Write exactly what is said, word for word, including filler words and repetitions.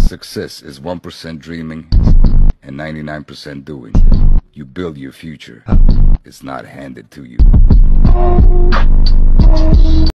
Success is one percent dreaming and ninety-nine percent doing. You build your future. It's not handed to you.